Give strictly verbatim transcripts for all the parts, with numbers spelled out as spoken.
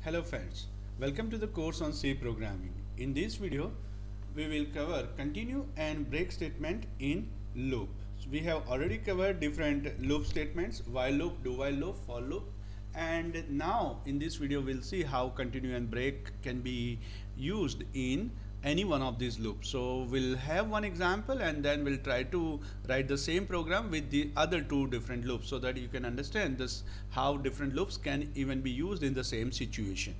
Hello friends, welcome to the course on C programming. In this video, we will cover continue and break statement in loop. So we have already covered different loop statements, while loop, do while loop, for loop, and now in this video we'll see how continue and break can be used in any one of these loops. So we'll have one example and then we'll try to write the same program with the other two different loops so that you can understand this how different loops can even be used in the same situation.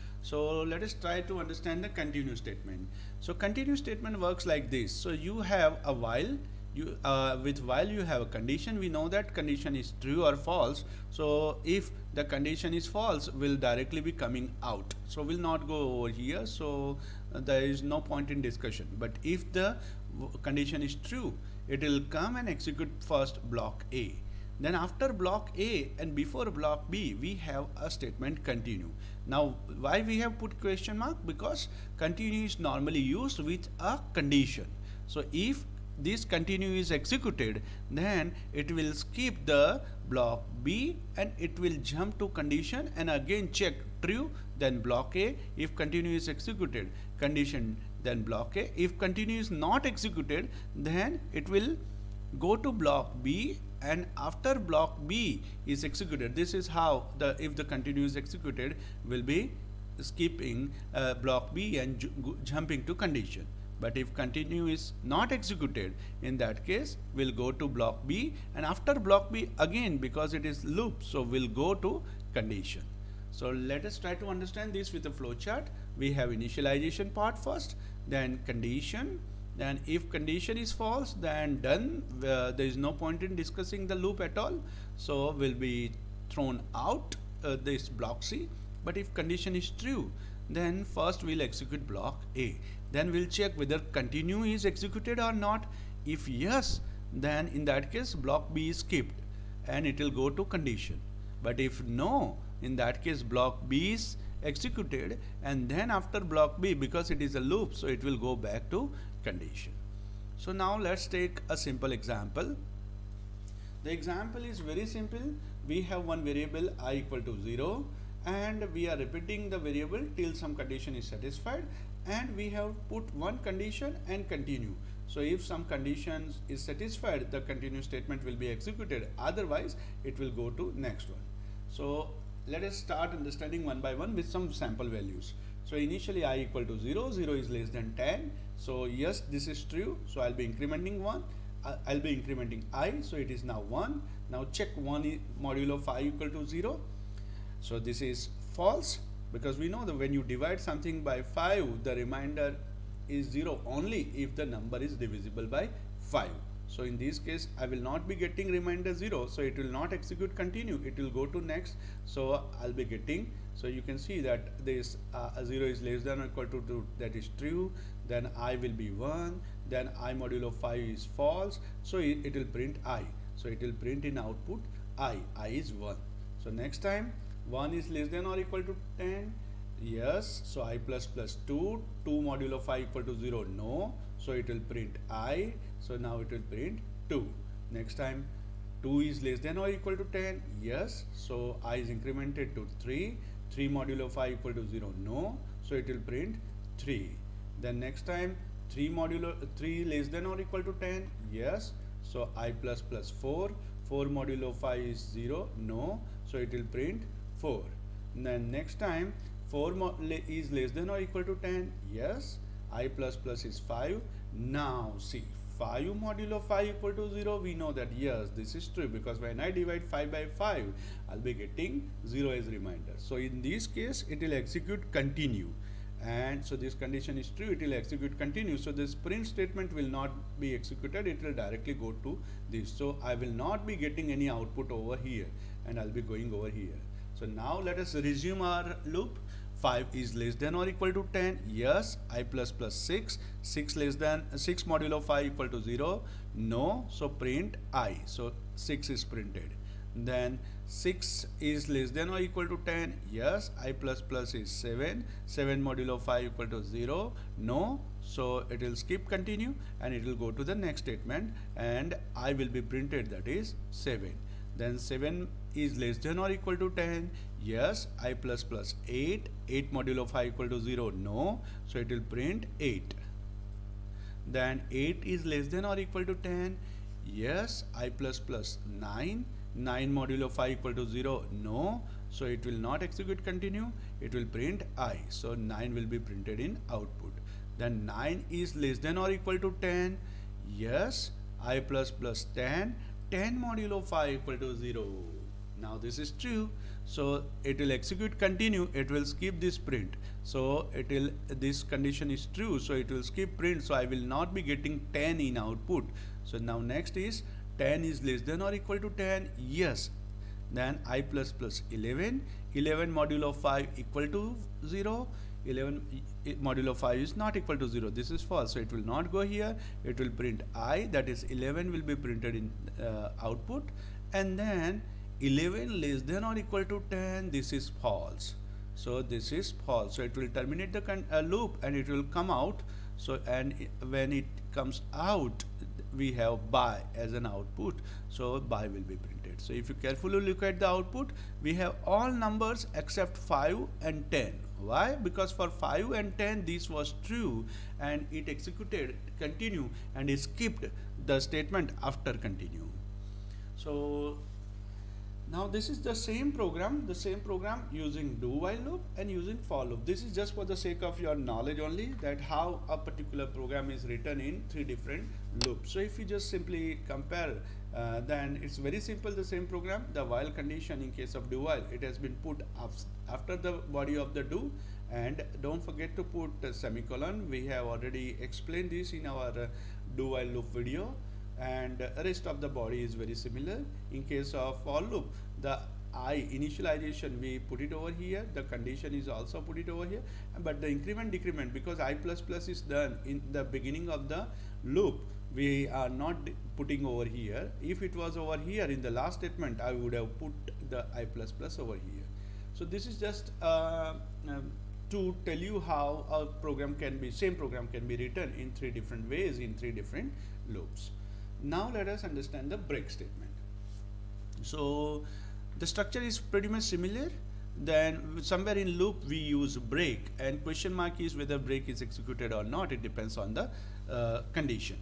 So let us try to understand the continue statement. So continue statement works like this. So you have a while, you uh, with while you have a condition. We know that condition is true or false. So if the condition is false, will directly be coming out, so we'll not go over here. So uh, there is no point in discussion. But if the condition is true, it will come and execute first block A. Then after block A and before block B, we have a statement continue. Now why we have put question mark? Because continue is normally used with a condition. So if this continue is executed, then it will skip the block B and it will jump to condition and again check true, then block A. If continue is executed, condition, then block A. If continue is not executed, then it will go to block B, and after block B is executed, this is how the if the continue is executed, will be skipping uh, block B and ju jumping to condition. But if continue is not executed, in that case we'll go to block B, and after block B again, because it is loop, so we'll go to condition. So let us try to understand this with a flowchart. We have initialization part first, then condition, then if condition is false, then done, uh, there is no point in discussing the loop at all, so will be thrown out uh, this block C. But if condition is true, then first we'll execute block A. Then we'll check whether continue is executed or not. If yes, then in that case block B is skipped and it will go to condition. But if no, in that case block B is executed, and then after block B, because it is a loop, so it will go back to condition. So now let's take a simple example. The example is very simple. We have one variable I equal to zero, and we are repeating the variable till some condition is satisfied, and we have put one condition and continue. So if some conditions is satisfied, the continue statement will be executed, otherwise it will go to next one. So let us start understanding one by one with some sample values. So initially I equal to zero, zero is less than ten, so yes, this is true, so I'll be incrementing one. I'll be incrementing I, so it is now one. Now check one modulo of I equal to zero. So this is false, because we know that when you divide something by five, the remainder is zero only if the number is divisible by five. So in this case I will not be getting remainder zero, so it will not execute continue, it will go to next. So I'll be getting, so you can see that this uh, zero is less than or equal to two, that is true, then I will be one, then I modulo five is false, so it, it will print I. So it will print in output I, I is one. So next time one is less than or equal to ten, yes, so I plus plus two, two modulo five equal to zero, no, so it will print I, so now it will print two. Next time two is less than or equal to ten, yes, so I is incremented to three, three modulo five equal to zero, no, so it will print three. Then next time three modulo three less than or equal to ten, yes, so I plus plus four, four modulo five is zero, no, so it will print four. And then next time four is less than or equal to ten, yes, I plus plus is five. Now see, five modulo five equal to zero, we know that yes, this is true, because when I divide five by five, I'll be getting zero as remainder. So in this case it will execute continue, and so this condition is true, it will execute continue. So this print statement will not be executed, it will directly go to this. So I will not be getting any output over here, and I'll be going over here. So now let us resume our loop. five is less than or equal to ten, yes, I plus plus six, six less than six modulo five equal to zero, no, so print I, so six is printed. Then six is less than or equal to ten, yes, I plus plus is seven, seven modulo five equal to zero, no, so it will skip continue and it will go to the next statement, and I will be printed, that is seven. Then seven is less than or equal to ten, yes. I plus plus eight, eight modulo five equal to zero, no, so it will print eight. Then eight is less than or equal to ten, yes. I plus plus nine, nine modulo five equal to zero, no, so it will not execute continue, it will print I, so nine will be printed in output. Then nine is less than or equal to ten, yes. I plus plus ten, ten modulo five equal to zero. Now this is true, so it will execute continue, it will skip this print. So it will, this condition is true, so it will skip print, so I will not be getting ten in output. So now next is ten is less than or equal to ten, yes. Then I plus plus eleven, eleven modulo five equal to zero, eleven modulo five is not equal to zero, this is false, so it will not go here, it will print I, that is eleven will be printed in uh, output. And then eleven less than or equal to ten, this is false, so this is false, so it will terminate the con uh, loop and it will come out. So and when it comes out, we have by as an output, so by will be printed. So if you carefully look at the output, we have all numbers except five and ten. Why? Because for five and ten this was true and it executed continue and it skipped the statement after continue. So now this is the same program, the same program using do while loop and using for loop. This is just for the sake of your knowledge only, that how a particular program is written in three different loops. So if you just simply compare, uh, then it's very simple, the same program. The while condition in case of do while, it has been put after the body of the do, and don't forget to put a semicolon. We have already explained this in our uh, do while loop video. And uh, rest of the body is very similar. In case of for loop, the I initialization we put it over here, the condition is also put it over here, but the increment decrement, because I plus plus is done in the beginning of the loop, we are not putting over here. If it was over here in the last statement, I would have put the I plus plus over here. So this is just uh, um, to tell you how a program can be, same program can be written in three different ways in three different loops. Now let us understand the break statement. So the structure is pretty much similar. Then somewhere in loop we use break, and question mark is whether break is executed or not. It depends on the uh, condition.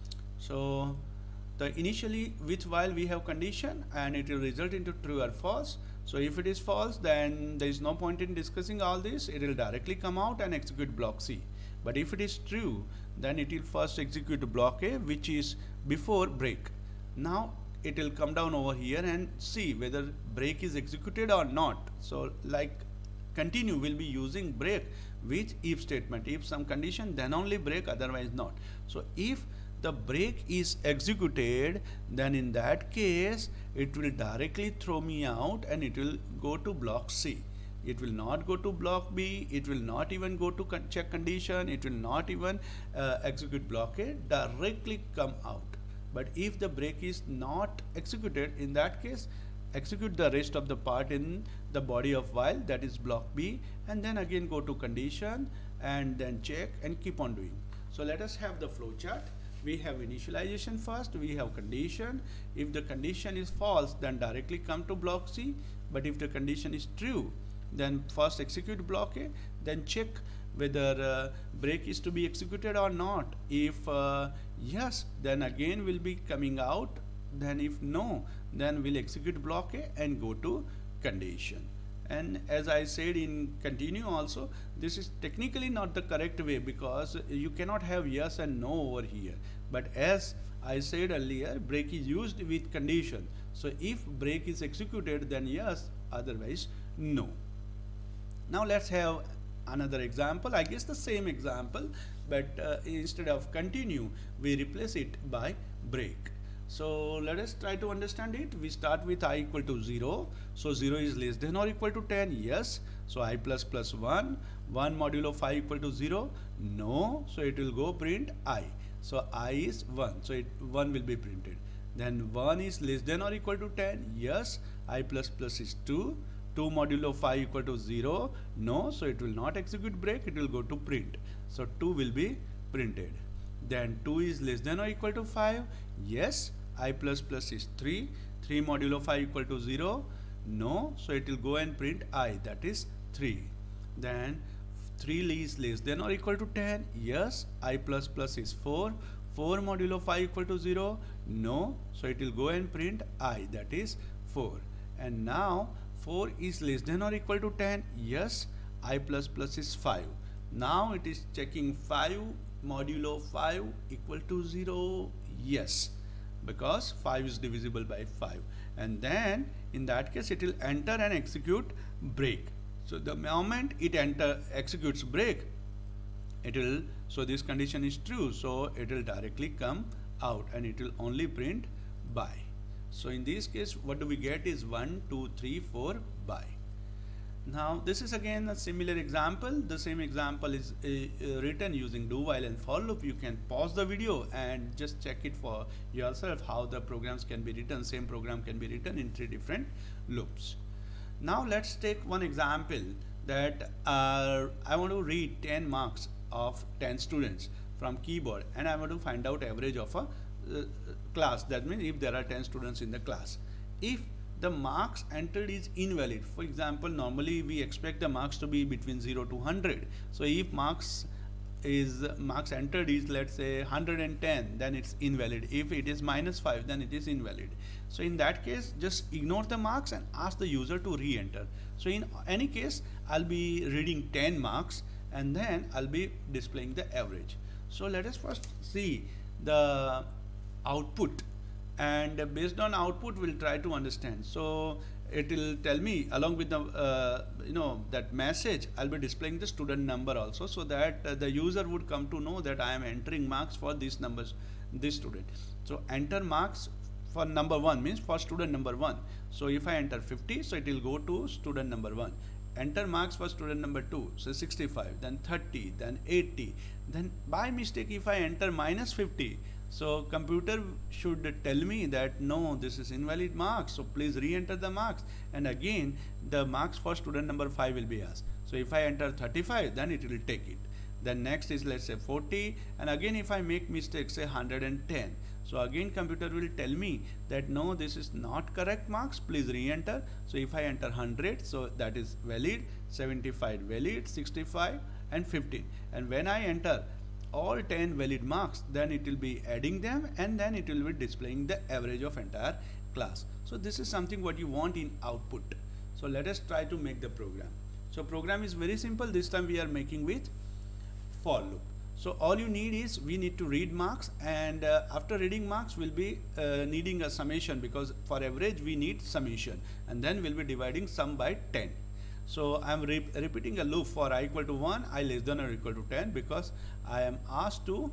So the initially with while we have condition and it will result into true or false. So if it is false, then there is no point in discussing all this. It will directly come out and execute block C. But if it is true, then it will first execute block A, which is before break. Now it will come down over here and see whether break is executed or not. So like continue will be using break with if statement. If some condition, then only break, otherwise not. So if the break is executed, then in that case it will directly throw me out and it will go to block C. It will not go to block B, it will not even go to con check condition, it will not even uh, execute block A, directly come out. But if the break is not executed, in that case execute the rest of the part in the body of while, that is block B, and then again go to condition and then check and keep on doing. So let us have the flow chart. We have initialization first, we have condition. If the condition is false, then directly come to block C, but if the condition is true, then first execute block A, then check whether uh, break is to be executed or not. If uh, yes, then again will be coming out. Then if no, then we'll execute block A and go to condition. And as I said in continue also, this is technically not the correct way, because you cannot have yes and no over here. But as I said earlier, break is used with condition. So if break is executed, then yes, otherwise no. Now let's have another example. I guess the same example, but uh, instead of continue, we replace it by break. So let us try to understand it. We start with I equal to zero. So zero is less than or equal to ten. Yes. So I plus plus one. one modulo five equal to zero. No. So it will go print I. So I is one. So it, one will be printed. Then one is less than or equal to ten. Yes. I plus plus is two. two modulo five equal to zero. No. So it will not execute break. It will go to print. So two will be printed. Then two is less than or equal to five. Yes. I plus plus is three. three modulo five equal to zero. No, so it will go and print I, that is three. Then three is less than or equal to ten. Yes, I plus plus is four. four modulo five equal to zero. No, so it will go and print I, that is four. And now four is less than or equal to ten. Yes, I plus plus is five. Now it is checking five modulo five equal to zero. Yes, because five is divisible by five. And then in that case it will enter and execute break. So the moment it enter executes break, it will, so this condition is true, so it will directly come out and it will only print by. So in this case what do we get is one, two, three, four by. Now this is again a similar example. The same example is uh, uh, written using do while and for loop. You can pause the video and just check it for yourself how the programs can be written. Same program can be written in three different loops. Now let's take one example that uh, I want to read ten marks of ten students from keyboard and I want to find out average of a uh, class. That means if there are ten students in the class. If the marks entered is invalid, for example, normally we expect the marks to be between zero to one hundred. So if marks is marks entered is, let's say, one hundred ten, then it's invalid. If it is minus five, then it is invalid. So in that case, just ignore the marks and ask the user to re-enter. So in any case, I'll be reading ten marks and then I'll be displaying the average. So let us first see the output, and based on output we'll try to understand. So it will tell me along with the uh, you know that message, I'll be displaying the student number also, so that uh, the user would come to know that I am entering marks for these numbers, this student. So enter marks for number one means for student number one. So if I enter fifty, so it will go to student number one. Enter marks for student number two, so sixty-five, then thirty, then eighty. Then by mistake if I enter minus fifty, so computer should tell me that no, this is invalid marks, so please re-enter the marks, and again the marks for student number five will be asked. So if I enter thirty-five, then it will take it. Then next is, let's say, forty, and again if I make mistake, say one hundred ten, so again computer will tell me that no, this is not correct marks, please re-enter. So if I enter one hundred, so that is valid, seventy-five valid, sixty-five and fifteen, and when I enter all ten valid marks, then it will be adding them and then it will be displaying the average of entire class. So this is something what you want in output. So let us try to make the program. So program is very simple. This time we are making with for loop. So all you need is, we need to read marks, and uh, after reading marks we'll be uh, needing a summation, because for average we need summation, and then we'll be dividing sum by ten. So I am re repeating a loop for I equal to one, I less than or equal to ten, because I am asked to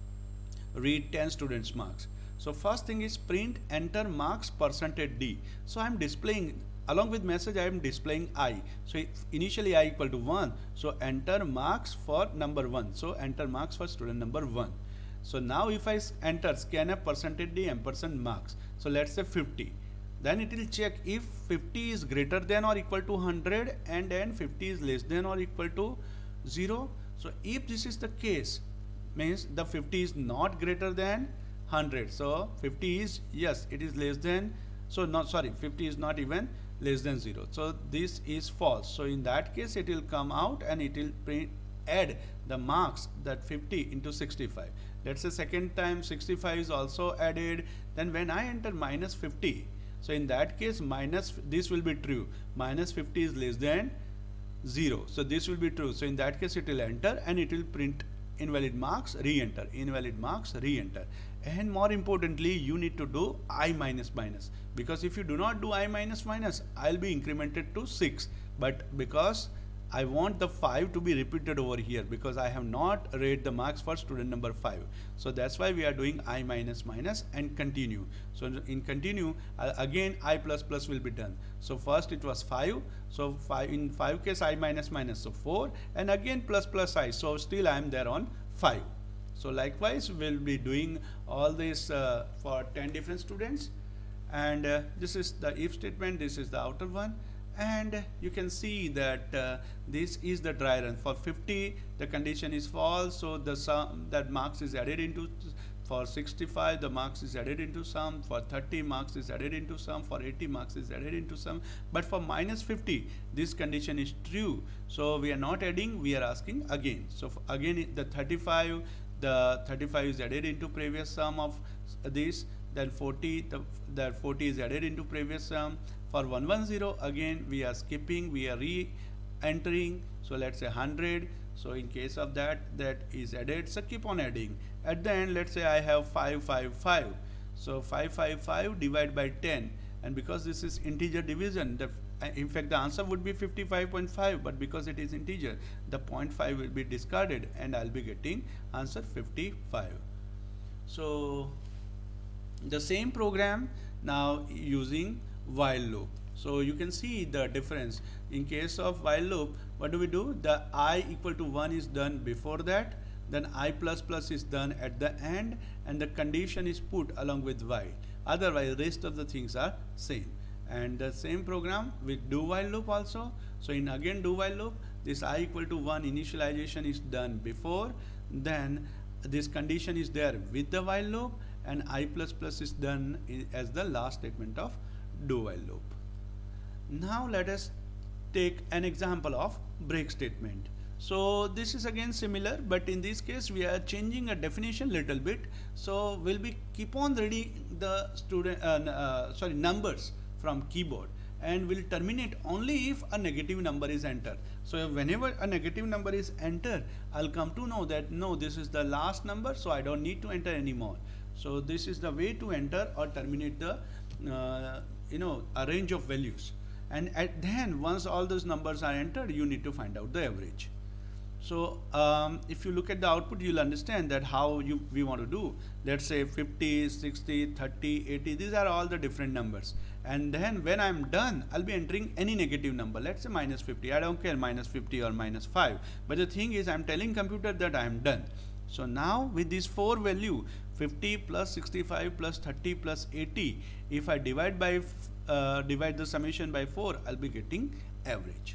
read ten students marks. So first thing is print enter marks percentage D. So I am displaying along with message, I am displaying I. So initially I equal to one, so enter marks for number one. So enter marks for student number one. So now if I enter scanf percentage D ampersand marks, so let's say fifty. Then it will check if fifty is greater than or equal to one hundred, and then fifty is less than or equal to zero. So if this is the case, means the fifty is not greater than one hundred. So fifty is, yes, it is less than, so not, sorry, fifty is not even less than zero. So this is false. So in that case it will come out and it will print, add the marks, that fifty into sixty-five. Let's say second time sixty-five is also added. Then when I enter minus fifty, so in that case minus, this will be true, minus fifty is less than zero, so this will be true. So in that case it will enter and it will print invalid marks, re-enter, invalid marks, re-enter. And more importantly, you need to do I minus minus, because if you do not do I minus minus, I'll be incremented to six, but because I want the five to be repeated over here, because I have not read the marks for student number five. So that's why we are doing I minus minus and continue. So in continue, uh, again I plus plus will be done. So first it was five. So five, in five case I minus minus, so four, and again plus plus I. So still I am there on five. So likewise we'll be doing all this uh, for ten different students. And uh, this is the if statement, this is the outer one. And you can see that uh, this is the dry run. For fifty the condition is false, so the sum that marks is added into for sixty-five the marks is added into sum, for thirty marks is added into sum, for eighty marks is added into sum, but for minus fifty this condition is true, so we are not adding, we are asking again. So again the thirty-five, the thirty-five is added into previous sum of this, then forty, the, the forty is added into previous sum. For one hundred ten again we are skipping, we are re-entering, so let's say one hundred. So in case of that, that is added, so keep on adding. At the end, let's say I have five five five, so five five five divided by ten, and because this is integer division, the, in fact the answer would be fifty-five point five, but because it is integer, the zero point five will be discarded and I'll be getting answer fifty-five. So the same program now using while loop. So you can see the difference. In case of while loop, what do we do? The I equal to one is done before that, then I plus plus is done at the end, and the condition is put along with while. Otherwise rest of the things are same. And the same program with do while loop also. So in again do while loop, this I equal to one initialization is done before, then this condition is there with the while loop, and I plus plus is done as the last statement of do while loop. Now let us take an example of break statement. So this is again similar, but in this case we are changing a definition little bit. So we'll be keep on reading the student uh, uh, sorry numbers from keyboard, and will terminate only if a negative number is entered. So whenever a negative number is entered, I'll come to know that no, this is the last number, so I don't need to enter anymore. So this is the way to enter or terminate the uh, you know a range of values. And at then once all those numbers are entered, you need to find out the average. So um, if you look at the output, you'll understand that how you we want to do. Let's say fifty, sixty, thirty, eighty, these are all the different numbers. And then when I'm done, I'll be entering any negative number. Let's say minus fifty. I don't care, minus fifty or minus five. But the thing is, I'm telling computer that I'm done. So now with these four value, fifty plus sixty-five plus thirty plus eighty, if I divide by uh, divide the summation by four, I'll be getting average.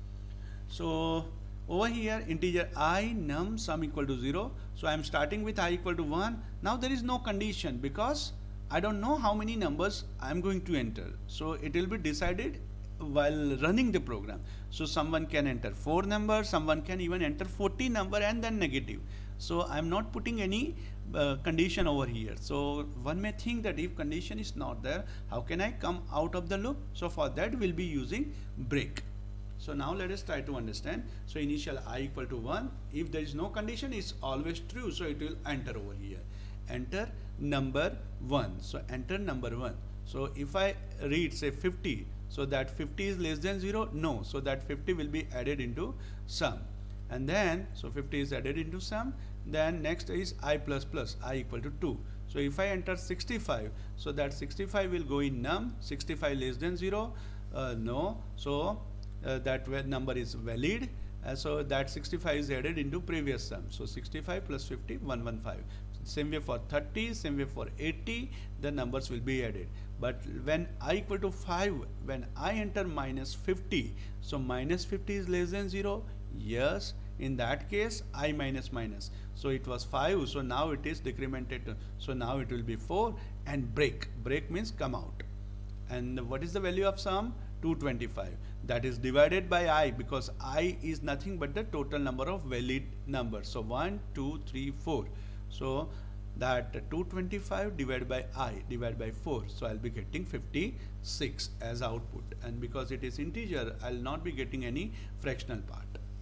So over here integer I num sum equal to zero. So I am starting with I equal to one. Now there is no condition because I don't know how many numbers I am going to enter. So it will be decided while running the program. So someone can enter four numbers, someone can even enter forty number and then negative. So I am not putting any uh, condition over here. So one may think that if condition is not there, how can I come out of the loop? So for that we'll be using break. So now let us try to understand. So initial I equal to one. If there is no condition, it's always true. So it will enter over here. Enter number one. So enter number one. So if I read say fifty, so that fifty is less than zero? No. So that fifty will be added into sum. And then, so fifty is added into sum. Then next is I plus plus, I equal to two. So if I enter sixty-five, so that sixty-five will go in num. sixty-five less than zero? Uh, no. So uh, that number is valid. Uh, so that sixty-five is added into previous sum. So sixty-five plus fifty, one hundred fifteen. Same way for thirty, same way for eighty, the numbers will be added. But when I equal to five, when I enter minus fifty, so minus fifty is less than zero? Yes. In that case, I minus minus. So it was five, so now it is decremented. So now it will be four, and break. Break means come out. And what is the value of sum? two hundred twenty-five. That is divided by I, because I is nothing but the total number of valid numbers. So one, two, three, four. So that two hundred twenty-five divided by I divided by four. So I'll be getting fifty-six as output. And because it is integer, I'll not be getting any fractional part.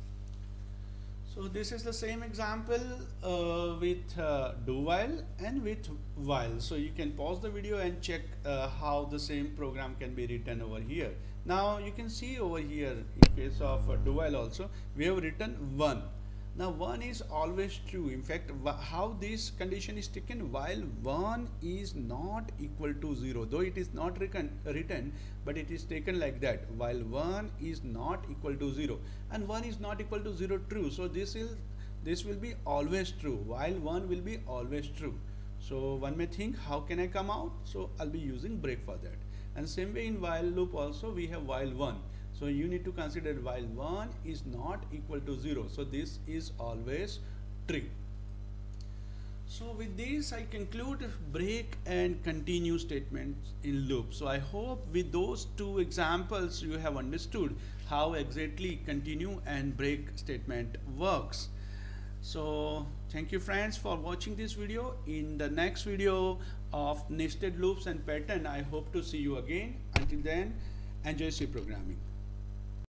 So this is the same example uh, with uh, do while and with while. So you can pause the video and check uh, how the same program can be written over here. Now you can see over here in case of uh, do while also, we have written one. Now one is always true. In fact, how this condition is taken, while one is not equal to zero, though it is not written, written but it is taken like that, while one is not equal to zero, and one is not equal to zero true. So this is this will be always true, while one will be always true. So one may think, how can I come out? So I'll be using break for that. And same way in while loop also, we have while one. So you need to consider while one is not equal to zero. So this is always true. So with this I conclude break and continue statements in loop. So I hope with those two examples you have understood how exactly continue and break statement works. So thank you friends for watching this video. In the next video of nested loops and pattern, I hope to see you again. Until then, enjoy C programming.